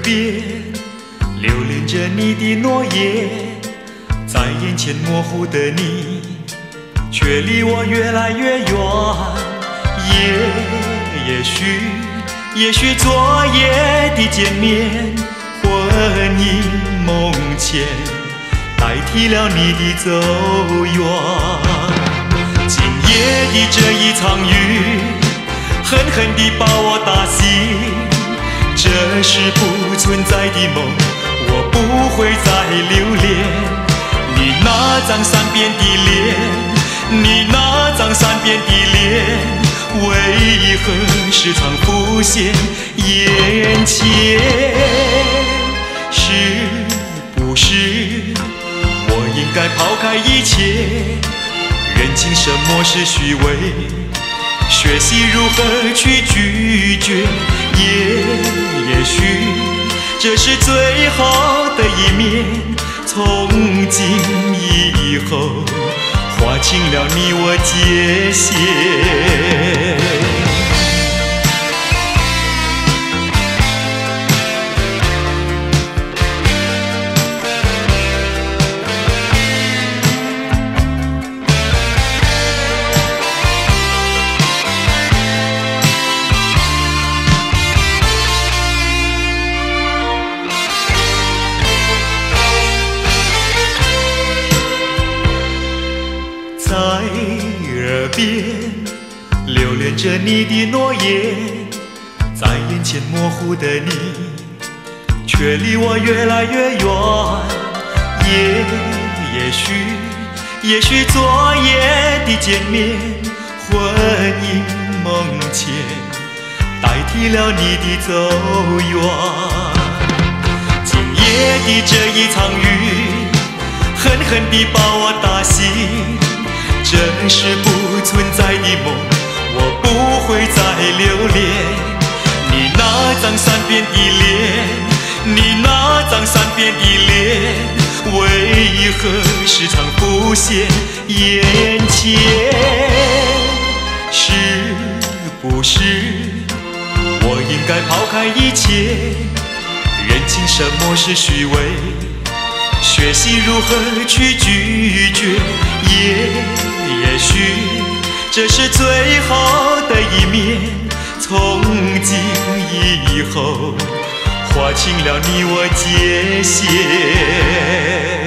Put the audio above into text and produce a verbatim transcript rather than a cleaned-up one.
边，留恋着你的诺言，在眼前模糊的你，却离我越来越远。也也许，也许昨夜的见面，魂萦梦牵，代替了你的走远。今夜的这一场雨，狠狠地把我打醒。这是不存在的梦，我不会再留恋。你那张善变的脸，你那张善变的脸，为何时常浮现眼前？是不是我应该抛开一切，认清什么是虚伪，学习如何去拒绝？也也许这是最好的一面，从今以后划清了你我界限。在耳边留恋着你的诺言，在眼前模糊的你，却离我越来越远。也也许，也许昨夜的见面，魂萦梦牵，代替了你的走远。今夜的这一场雨，狠狠地把我打醒。这是不存在的梦，我不会再留恋。你那张善变的脸，你那张善变的脸，为何时常浮现眼前？是不是我应该抛开一切，认清什么是虚伪，学习如何去拒绝？也也许这是最好的一面，从今以后划清了你我界限。